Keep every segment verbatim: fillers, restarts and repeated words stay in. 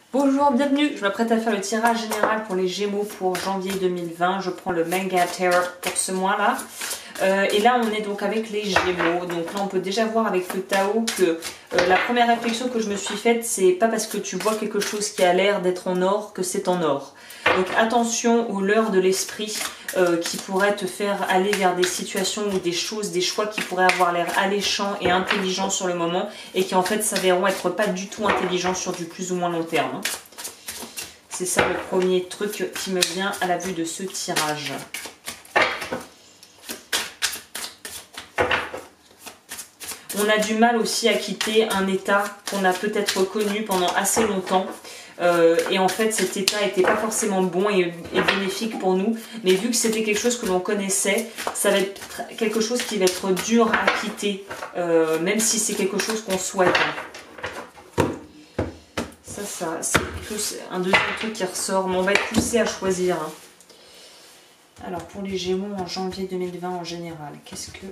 Bonjour, bienvenue, je m'apprête à faire le tirage général pour les Gémeaux pour janvier deux mille vingt. Je prends le Manga Terror pour ce mois-là. Euh, et là, on est donc avec les Gémeaux. Donc là, on peut déjà voir avec le Tao que euh, la première réflexion que je me suis faite, c'est pas parce que tu vois quelque chose qui a l'air d'être en or que c'est en or. Donc attention aux leurres de l'esprit euh, qui pourraient te faire aller vers des situations ou des choses, des choix qui pourraient avoir l'air alléchants et intelligents sur le moment et qui en fait s'avéreront être pas du tout intelligents sur du plus ou moins long terme. Hein. C'est ça le premier truc qui me vient à la vue de ce tirage. On a du mal aussi à quitter un état qu'on a peut-être connu pendant assez longtemps. Euh, et en fait cet état n'était pas forcément bon et, et bénéfique pour nous, mais vu que c'était quelque chose que l'on connaissait, ça va être quelque chose qui va être dur à quitter, euh, même si c'est quelque chose qu'on souhaite. Ça, ça c'est plus un deuxième truc qui ressort, mais on va être poussé à choisir. Hein. Alors pour les Gémeaux en janvier deux mille vingt en général, qu'est-ce que...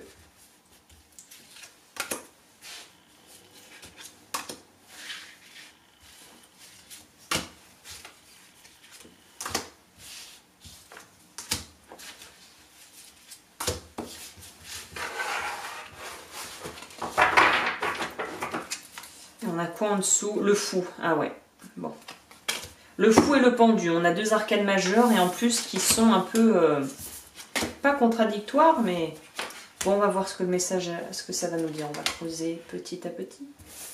On a quoi en dessous? Le fou. Ah ouais. Bon. Le fou et le pendu. On a deux arcanes majeures et en plus qui sont un peu... Euh, pas contradictoires, mais... Bon, on va voir ce que le message... Ce que ça va nous dire. On va creuser petit à petit.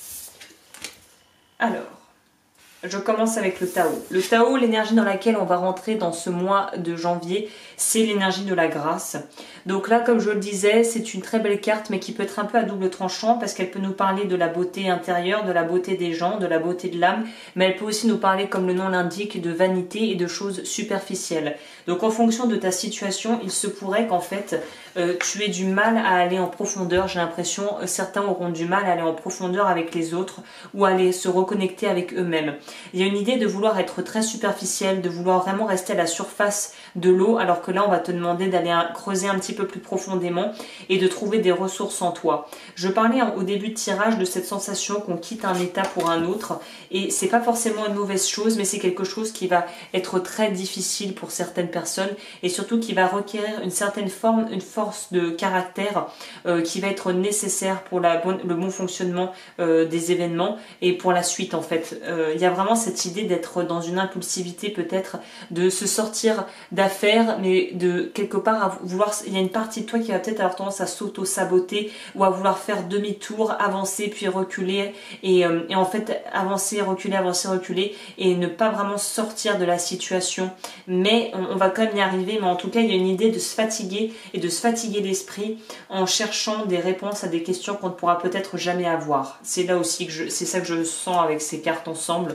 Alors... Je commence avec le Tao. Le Tao, l'énergie dans laquelle on va rentrer dans ce mois de janvier, c'est l'énergie de la grâce. Donc là, comme je le disais, c'est une très belle carte, mais qui peut être un peu à double tranchant, parce qu'elle peut nous parler de la beauté intérieure, de la beauté des gens, de la beauté de l'âme, mais elle peut aussi nous parler, comme le nom l'indique, de vanité et de choses superficielles. Donc en fonction de ta situation, il se pourrait qu'en fait, euh, tu aies du mal à aller en profondeur. J'ai l'impression, euh, certains auront du mal à aller en profondeur avec les autres, ou à aller se reconnecter avec eux-mêmes. Il y a une idée de vouloir être très superficiel, de vouloir vraiment rester à la surface de l'eau, alors que là on va te demander d'aller creuser un petit peu plus profondément et de trouver des ressources en toi. Je parlais au début de tirage de cette sensation qu'on quitte un état pour un autre, et c'est pas forcément une mauvaise chose, mais c'est quelque chose qui va être très difficile pour certaines personnes et surtout qui va requérir une certaine forme, une force de caractère euh, qui va être nécessaire pour la bonne, le bon fonctionnement euh, des événements et pour la suite en fait. Euh, il y a vraiment cette idée d'être dans une impulsivité peut-être, de se sortir d'affaires, mais de quelque part à vouloir, il y a une partie de toi qui va peut-être avoir tendance à s'auto-saboter ou à vouloir faire demi-tour, avancer puis reculer et, euh, et en fait avancer, reculer, avancer, reculer et ne pas vraiment sortir de la situation. Mais on, on va quand même y arriver, mais en tout cas il y a une idée de se fatiguer et de se fatiguer l'esprit en cherchant des réponses à des questions qu'on ne pourra peut-être jamais avoir. C'est là aussi que je, c'est ça que je sens avec ces cartes ensemble.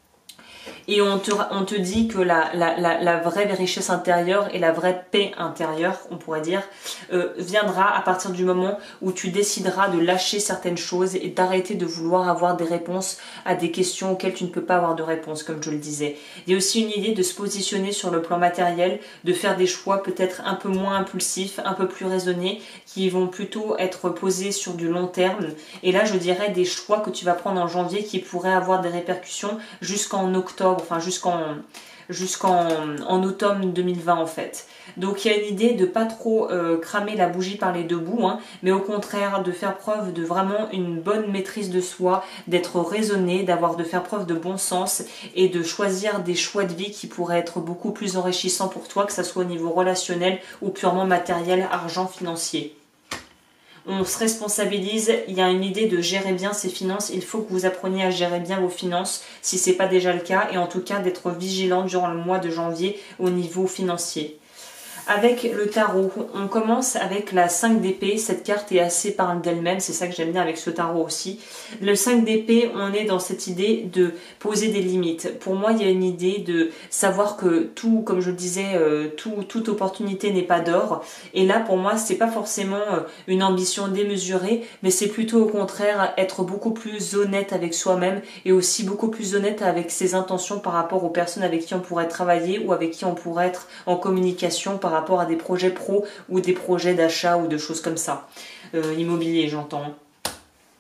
Et on te, on te dit que la, la, la, la vraie richesse intérieure et la vraie paix intérieure, on pourrait dire, euh, viendra à partir du moment où tu décideras de lâcher certaines choses et d'arrêter de vouloir avoir des réponses à des questions auxquelles tu ne peux pas avoir de réponse, comme je le disais. Il y a aussi une idée de se positionner sur le plan matériel, de faire des choix peut-être un peu moins impulsifs, un peu plus raisonnés, qui vont plutôt être posés sur du long terme. Et là, je dirais des choix que tu vas prendre en janvier qui pourraient avoir des répercussions jusqu'en octobre, enfin jusqu'en jusqu'en en automne deux mille vingt en fait. Donc il y a une idée de pas trop euh, cramer la bougie par les deux bouts, hein, mais au contraire de faire preuve de vraiment une bonne maîtrise de soi, d'être raisonné, d'avoir de faire preuve de bon sens et de choisir des choix de vie qui pourraient être beaucoup plus enrichissants pour toi, que ça soit au niveau relationnel ou purement matériel, argent, financier. On se responsabilise, il y a une idée de gérer bien ses finances, il faut que vous appreniez à gérer bien vos finances si ce n'est pas déjà le cas et en tout cas d'être vigilant durant le mois de janvier au niveau financier. Avec le tarot, on commence avec la cinq d'épée. Cette carte est assez parle d'elle-même, c'est ça que j'aime bien avec ce tarot aussi. Le cinq d'épée, on est dans cette idée de poser des limites. Pour moi, il y a une idée de savoir que tout, comme je le disais, euh, tout, toute opportunité n'est pas d'or. Et là, pour moi, c'est pas forcément une ambition démesurée, mais c'est plutôt au contraire être beaucoup plus honnête avec soi-même et aussi beaucoup plus honnête avec ses intentions par rapport aux personnes avec qui on pourrait travailler ou avec qui on pourrait être en communication par rapport rapport à des projets pro ou des projets d'achat ou de choses comme ça. Euh, immobilier, j'entends.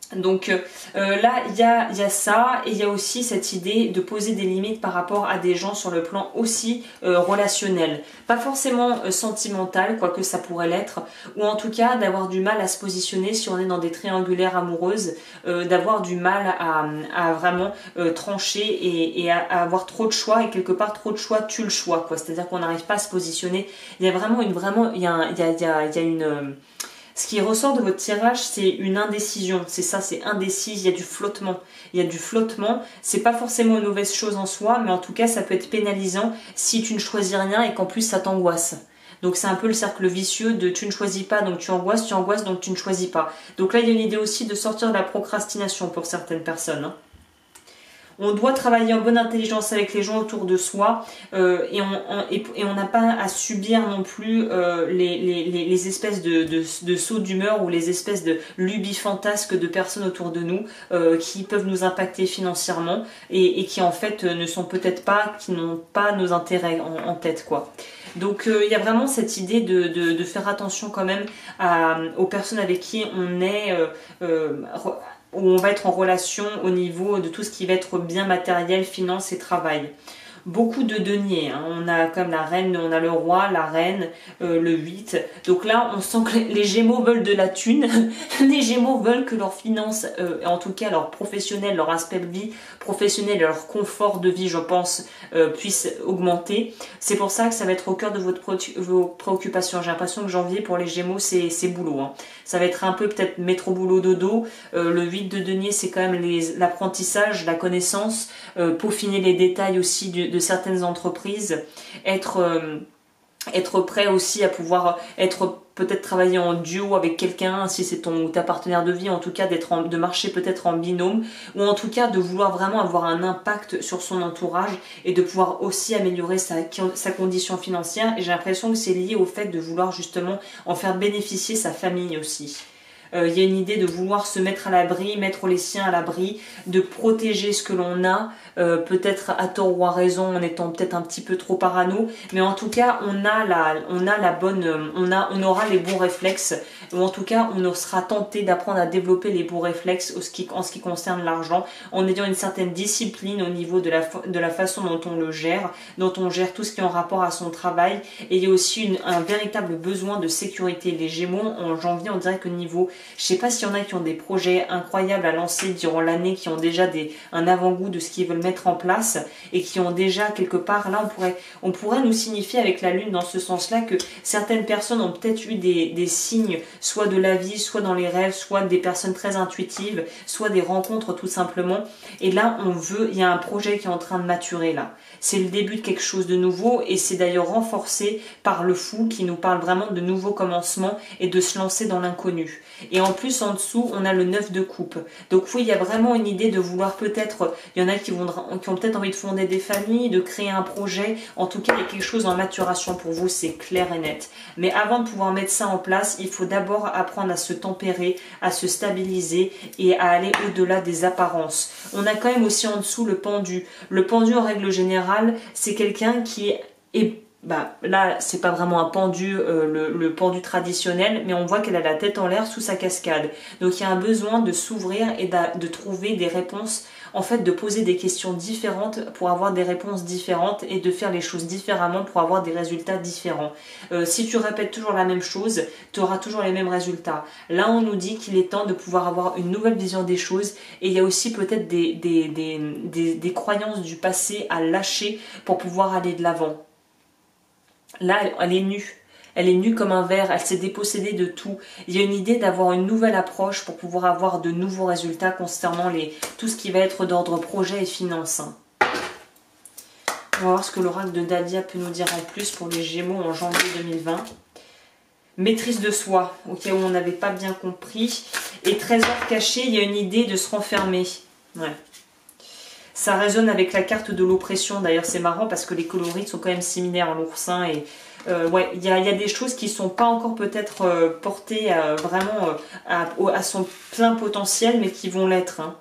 Donc euh, là, il y a, y a ça, et il y a aussi cette idée de poser des limites par rapport à des gens sur le plan aussi euh, relationnel. Pas forcément euh, sentimental, quoique ça pourrait l'être, ou en tout cas d'avoir du mal à se positionner si on est dans des triangulaires amoureuses, euh, d'avoir du mal à, à vraiment euh, trancher et, et à, à avoir trop de choix, et quelque part trop de choix tue le choix, quoi. C'est-à-dire qu'on n'arrive pas à se positionner. Il y a vraiment une, vraiment, il y a, il y a, il y a, il y a une... Euh, Ce qui ressort de votre tirage, c'est une indécision. C'est ça, c'est indécis. Il y a du flottement. Il y a du flottement. C'est pas forcément une mauvaise chose en soi, mais en tout cas, ça peut être pénalisant si tu ne choisis rien et qu'en plus ça t'angoisse. Donc c'est un peu le cercle vicieux de tu ne choisis pas, donc tu angoisses, tu angoisses, donc tu ne choisis pas. Donc là, il y a une idée aussi de sortir de la procrastination pour certaines personnes, hein. On doit travailler en bonne intelligence avec les gens autour de soi euh, et on n'a pas à subir non plus euh, les, les, les espèces de, de, de sauts d'humeur ou les espèces de lubies fantasques de personnes autour de nous euh, qui peuvent nous impacter financièrement et, et qui en fait ne sont peut-être pas, qui n'ont pas nos intérêts en, en tête, quoi. Donc euh, il y a vraiment cette idée de, de, de faire attention quand même à, aux personnes avec qui on est... Euh, euh, où on va être en relation au niveau de tout ce qui va être bien matériel, finance et travail. Beaucoup de deniers, hein. On a comme la reine, on a le roi, la reine, euh, le huit. Donc là, on sent que les Gémeaux veulent de la thune. Les Gémeaux veulent que leurs finances, euh, en tout cas leur professionnel, leur aspect de vie professionnel, leur confort de vie, je pense, euh, puisse augmenter. C'est pour ça que ça va être au cœur de votre vos préoccupations. J'ai l'impression que janvier, pour les Gémeaux, c'est boulot, hein. Ça va être un peu peut-être métro boulot dodo. Euh, le huit de denier, c'est quand même l'apprentissage, la connaissance, euh, peaufiner les détails aussi de, de certaines entreprises, être, euh, être prêt aussi à pouvoir être peut-être travailler en duo avec quelqu'un, si c'est ton ou ta partenaire de vie, en tout cas d'être de marcher peut-être en binôme, ou en tout cas de vouloir vraiment avoir un impact sur son entourage et de pouvoir aussi améliorer sa, sa condition financière. Et j'ai l'impression que c'est lié au fait de vouloir justement en faire bénéficier sa famille aussi. Il euh, y a une idée de vouloir se mettre à l'abri, mettre les siens à l'abri, de protéger ce que l'on a, euh, peut-être à tort ou à raison, en étant peut-être un petit peu trop parano, mais en tout cas on a la, on a la bonne, on a, on aura les bons réflexes, ou en tout cas on sera tenté d'apprendre à développer les bons réflexes en ce qui, en ce qui concerne l'argent, en ayant une certaine discipline au niveau de la, de la façon dont on le gère, dont on gère tout ce qui est en rapport à son travail, et il y a aussi une, un véritable besoin de sécurité. Les Gémeaux en janvier, on dirait que niveau je sais pas s'il y en a qui ont des projets incroyables à lancer durant l'année, qui ont déjà des, un avant-goût de ce qu'ils veulent mettre en place et qui ont déjà quelque part, là on pourrait, on pourrait nous signifier avec la lune dans ce sens-là que certaines personnes ont peut-être eu des, des signes, soit de la vie, soit dans les rêves, soit des personnes très intuitives, soit des rencontres tout simplement. Et là on veut, il y a un projet qui est en train de maturer là. C'est le début de quelque chose de nouveau et c'est d'ailleurs renforcé par le fou qui nous parle vraiment de nouveaux commencements et de se lancer dans l'inconnu. Et en plus, en dessous, on a le neuf de coupe. Donc oui, il y a vraiment une idée de vouloir peut-être, il y en a qui, vont, qui ont peut-être envie de fonder des familles, de créer un projet. En tout cas, il y a quelque chose en maturation pour vous, c'est clair et net. Mais avant de pouvoir mettre ça en place, il faut d'abord apprendre à se tempérer, à se stabiliser et à aller au-delà des apparences. On a quand même aussi en dessous le pendu. Le pendu, en règle générale, c'est quelqu'un qui est... Bah, là, c'est pas vraiment un pendu, euh, le, le pendu traditionnel, mais on voit qu'elle a la tête en l'air sous sa cascade. Donc il y a un besoin de s'ouvrir et de, de trouver des réponses, en fait de poser des questions différentes pour avoir des réponses différentes et de faire les choses différemment pour avoir des résultats différents. Euh, si tu répètes toujours la même chose, tu auras toujours les mêmes résultats. Là, on nous dit qu'il est temps de pouvoir avoir une nouvelle vision des choses et il y a aussi peut-être des, des, des, des, des croyances du passé à lâcher pour pouvoir aller de l'avant. Là, elle est nue. Elle est nue comme un verre. Elle s'est dépossédée de tout. Il y a une idée d'avoir une nouvelle approche pour pouvoir avoir de nouveaux résultats concernant les, tout ce qui va être d'ordre projet et finance. On va voir ce que l'oracle de Dalia peut nous dire en plus pour les Gémeaux en janvier deux mille vingt. Maîtrise de soi, au cas où on n'avait pas bien compris. Et trésor caché, il y a une idée de se renfermer. Ouais. Ça résonne avec la carte de l'oppression. D'ailleurs, c'est marrant parce que les coloris sont quand même similaires, l'oursin. Et euh, ouais, il y a, y a des choses qui ne sont pas encore peut-être euh, portées euh, vraiment euh, à, à son plein potentiel, mais qui vont l'être. Hein.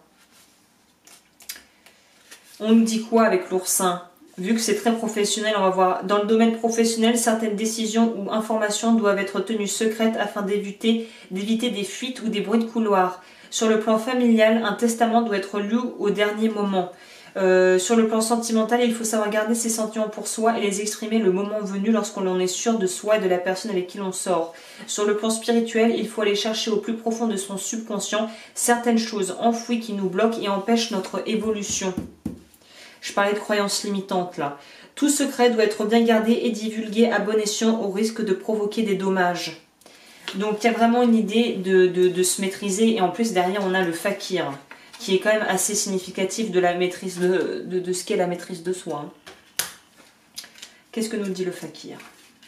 On nous dit quoi avec l'oursin? Vu que c'est très professionnel, on va voir. Dans le domaine professionnel, certaines décisions ou informations doivent être tenues secrètes afin d'éviter d'éviter des fuites ou des bruits de couloir. Sur le plan familial, un testament doit être lu au dernier moment. Euh, sur le plan sentimental, il faut savoir garder ses sentiments pour soi et les exprimer le moment venu lorsqu'on en est sûr de soi et de la personne avec qui l'on sort. Sur le plan spirituel, il faut aller chercher au plus profond de son subconscient certaines choses enfouies qui nous bloquent et empêchent notre évolution. Je parlais de croyances limitantes là. Tout secret doit être bien gardé et divulgué à bon escient au risque de provoquer des dommages. Donc il y a vraiment une idée de, de, de se maîtriser et en plus derrière on a le fakir, qui est quand même assez significatif de la maîtrise de, de, de ce qu'est la maîtrise de soi. Qu'est-ce que nous dit le fakir?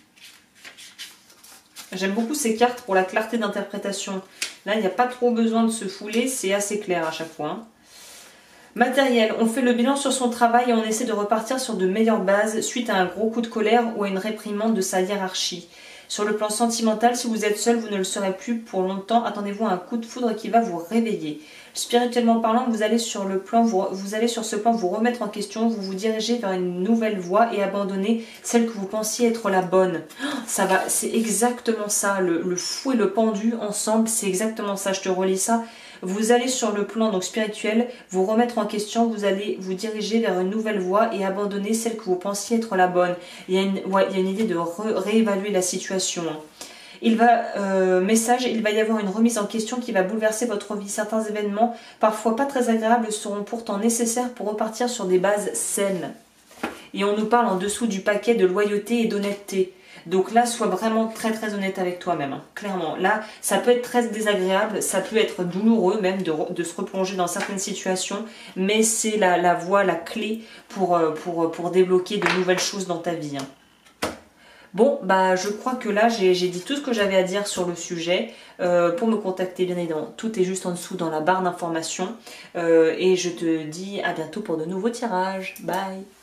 J'aime beaucoup ces cartes pour la clarté d'interprétation. Là, il n'y a pas trop besoin de se fouler, c'est assez clair à chaque fois. Matériel, on fait le bilan sur son travail et on essaie de repartir sur de meilleures bases suite à un gros coup de colère ou à une réprimande de sa hiérarchie. Sur le plan sentimental, si vous êtes seul, vous ne le serez plus pour longtemps. Attendez-vous à un coup de foudre qui va vous réveiller. Spirituellement parlant, vous allez sur le plan, vous, vous allez sur ce plan vous remettre en question, vous vous dirigez vers une nouvelle voie et abandonner celle que vous pensiez être la bonne. Ça va, c'est exactement ça. Le, le fou et le pendu ensemble, c'est exactement ça. Je te relis ça. Vous allez sur le plan donc spirituel, vous remettre en question, vous allez vous diriger vers une nouvelle voie et abandonner celle que vous pensiez être la bonne. Il y a une, ouais, il y a une idée de ré réévaluer la situation. Il va, euh, message, il va y avoir une remise en question qui va bouleverser votre vie. Certains événements, parfois pas très agréables, seront pourtant nécessaires pour repartir sur des bases saines. Et on nous parle en dessous du paquet de loyauté et d'honnêteté. Donc là, sois vraiment très très honnête avec toi-même, hein. Clairement. Là, ça peut être très désagréable, ça peut être douloureux même de, de se replonger dans certaines situations, mais c'est la, la voie, la clé pour, pour, pour débloquer de nouvelles choses dans ta vie, hein. Bon, bah je crois que là, j'ai dit tout ce que j'avais à dire sur le sujet. Euh, pour me contacter, bien évidemment, tout est juste en dessous dans la barre d'informations. Euh, et je te dis à bientôt pour de nouveaux tirages. Bye!